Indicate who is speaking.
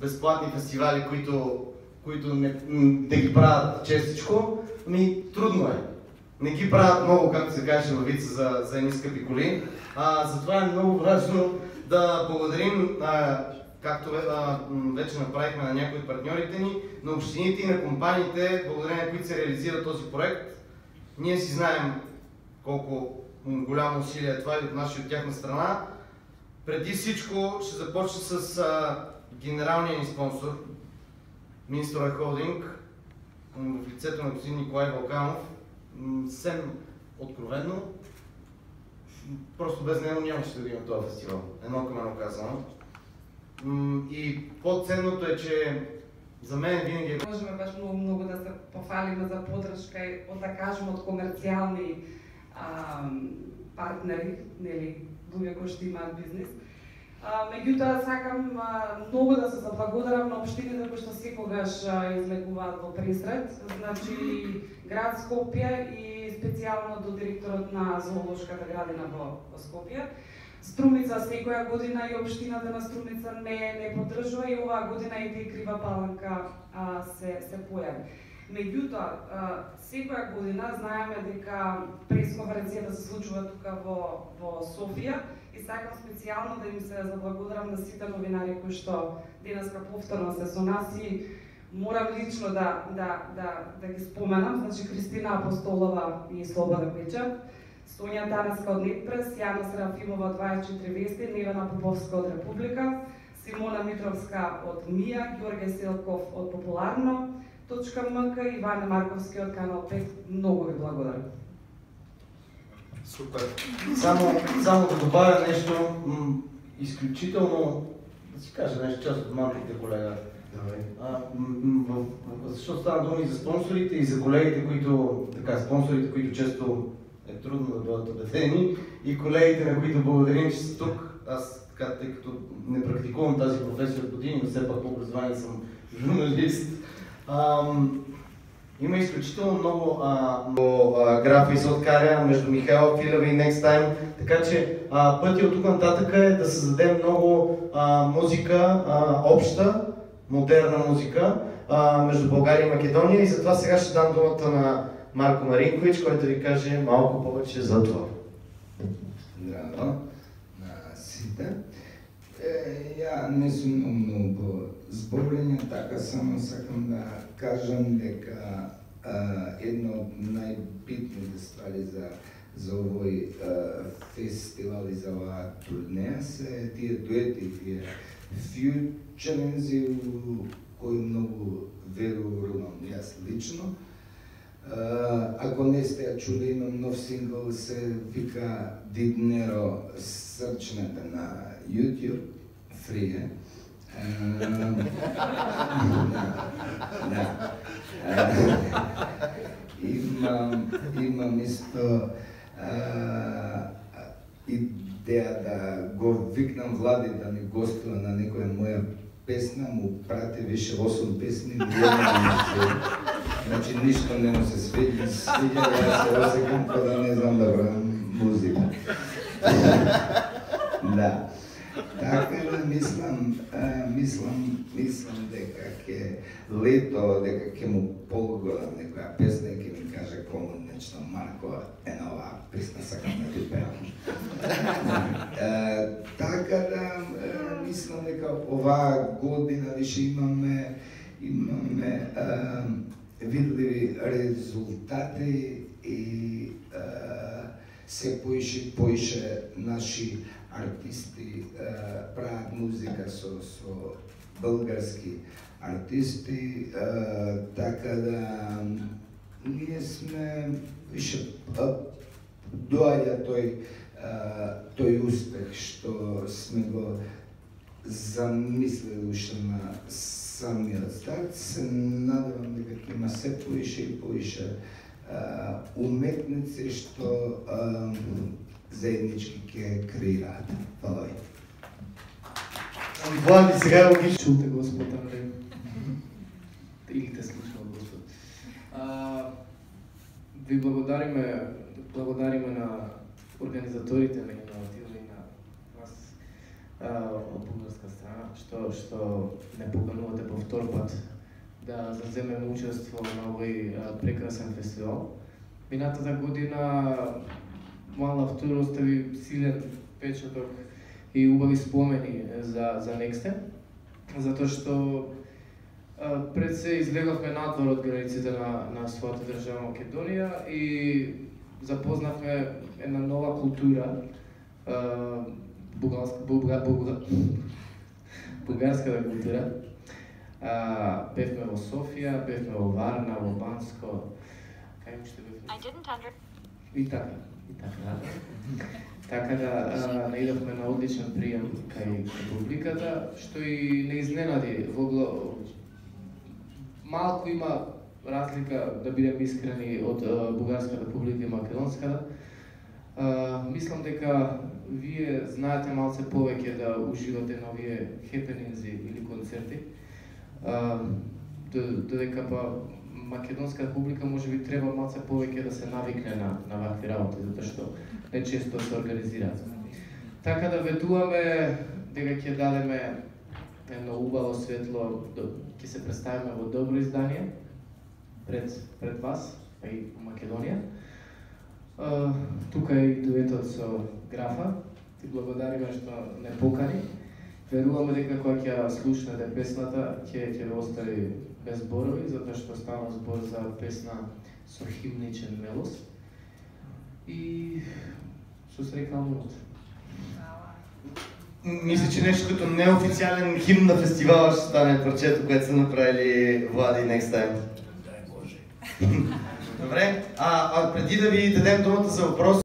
Speaker 1: безплатни фестивали, които да ги правят честичко, трудно е. Не ги правят много, както се каже във вица за едни скъпи коли. Затова е много важно да благодарим, както вече направихме на някои от партньорите ни, на общините и на компаниите, благодарение на които се реализира този проект. Ние си знаем колко голямо усилие е това и от наша и от тяхна страна. Преди всичко ще започна с генералния ни спонсор, Министър Холдинг, в лицето на господин Николай Балканов. Съвсем откровенно, просто без него нямаше да има този фестивал, едно към едно казано. И по-ценното е, че за мен винаги е...
Speaker 2: Можеме баш много да се пофалиме за поддршка и да кажем од комерцијални партнери, нели, луѓе кои што имаат бизнес. Меѓутоа, сакам многу да се заблагодарам на општините кои што секогаш излегуваат во пресред, значи град Скопје и специјално до директорот на зоолошката градина во Скопје. Струмица секоја година и општината на Струмица не поддржува и оваа година и Крива Паланка се појави. Меѓутоа, секоја година знаеме дека пресконференцијата се случува тука во Софија и сакам специјално да им се заблагодарам на сите новинари кои што денеска повторно се со нас и морам лично да ги споменам, значи Христина Апостолова и Слобода Печат, Сонја Танаска од Нетпрес, Јана Серафимова 24 вести, Невена Поповска од Република, Симона Митровска од МИА, Ѓорѓе Селков од Популарно.мк и Ване Марковски од Канал 5. Многу ви благодарам.
Speaker 1: Супер. Само да добавя нещо изключително, да си кажа нещо част от малките колега. Защото става дума и за спонсорите, и за колегите, които често е трудно да бъдат убедени, и колегите, на които благодарим, че са тук. Аз, тъй като не практикувам тази професия от години, но все пак по образование съм журналист. Има изключително много графи се откаря между Михайла Филева и Next Time, така че пътя от тук нататък е да създадем много музика, обща, модерна музика между България и Македония и затова сега ще дам думата на Марко Маринкович, който ви каже малко повече за това.
Speaker 3: Здраво на сите. Ја не сум многу зборење, така само сакам да кажам дека една од најбитните ствари за овој фестивал и за оваа турнеја се тие дуети, тие фјучерензи кои многу верувам јас лично. Ако не сте ја чули, имам нов сингл, се вика Диднеро, срчнете на YouTube, free е. Имам исто идеја да го викнам Влади да ми гостува на некоја моја песна, му прати више 8 песни, значи ништо не му се свиѓа, јас се осекам па да не знам да правам музика. Да. Така да мислам дека ќе лето, дека ќе му погодам некоја песна и ќе ми каже кому нешто, Марко, една оваа песна сакам да ти пеам. Така да мислам дека оваа година више имаме видливи резултати и се поише наши артисти прават музика со български артисти, така да ние сме више доаѓа тој успех што сме го замислили уште на самиот старт. Се надевам дека ќе има се поише и поише уметници што заеднички ќе креираат. Фала ви.
Speaker 1: Влади, сега логично.
Speaker 4: Чулте Господ, амин. Или те слушал Господ. Ви благодариме на организаторите на инициатива и на вас од българска страна. страна, што не поканувате по втор пат да заземеме учество на овој прекрасен фестивал. Минатата година One Love Tour остави силен печаток и убави спомени за Nextem, затоа што пред се излегавме надвор од границите на својата држава Македонија и запознавме една нова култура, бугарската култура. Бевме во Софија, бевме во Варна, во Банско, кај уште бевме? И така. Така да наидовме на одличен прием кај публиката, што и не изненади. Малку има разлика, да бидем искрени, од бугарската публика и македонската. Мислам дека вие знаете малце повеќе да уживате на овие хепенинзи или концерти, додека па македонската публика може би треба малце повеќе да се навикне на вакви работи, затоа што не често се организираат. Така да ведуваме дека ќе дадеме едно убаво светло, ќе се представиме во добро издание пред вас, а и во Македонија. Тука е и дуетот со Графа. Ти благодариме што не покани. Веруваме дека кога ќе слушнете песната, ќе ве остави без зборови, затоа што става збор за песна со химничен мелос. И со среќна минута.
Speaker 1: Мисля, че нещо като неофициален химн на фестивала ще стане парчето, което са направили Влади и Nextem.
Speaker 5: Дай Боже.
Speaker 1: Добре, преди да ви дадем думата за въпрос,